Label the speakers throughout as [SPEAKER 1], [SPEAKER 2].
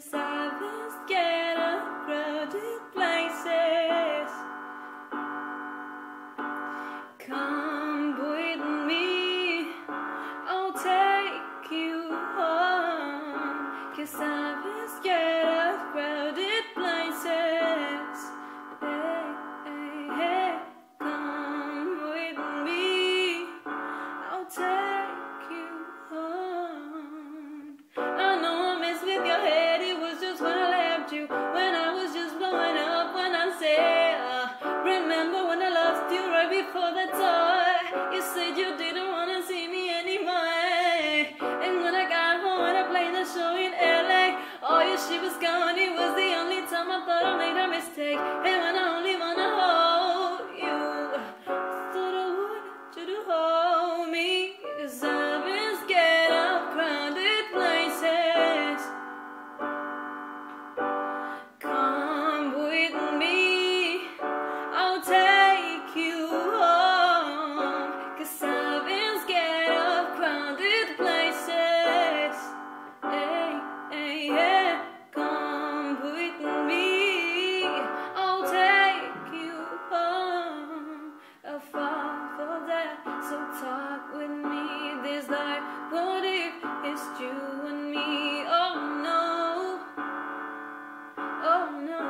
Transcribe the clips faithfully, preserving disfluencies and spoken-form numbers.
[SPEAKER 1] 'cause I've been scared of crowded places. Come with me, I'll take you home, 'cause I've been scared of crowded places. Hey, hey, hey, come with me, I'll take you home. I know I messed with your head, it was just when I left you, when I was just blowing up, when I said, uh, remember when I lost you right before the tour? You said you didn't want to see me anymore. And when I got home and I played the show in L A, all your shit was gone. It was the only time I thought I made a mistake. And when I only wanna hold you, thought I wanted you to hold me, 'cause I've been scared of crowded places. Come with me, I'll take you home, 'cause I've been scared of crowded places. Hey, hey, yeah, come with me, I'll take you home. I'll fall for that, so talk with me this night. What if it's you and me? Oh no, oh no.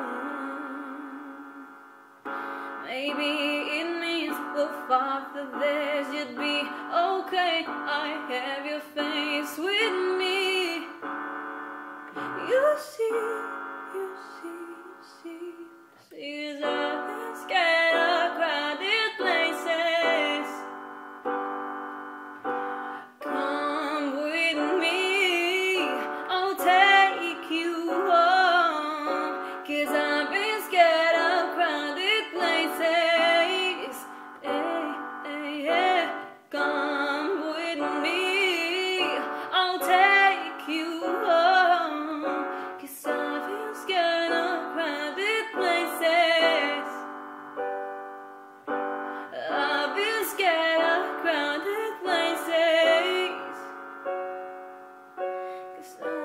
[SPEAKER 1] Maybe it means we'll fall for this. You'd be okay, I have your face with me. You see, you see, you see, see, 'cause I've been scared of crowded places. Come with me, I'll take you home, 'cause I've been scared of crowded places. Hey, hey, hey, come with me, I'll take you home, 'cause I've been scared of crowded places. I've been scared of crowded places, 'cause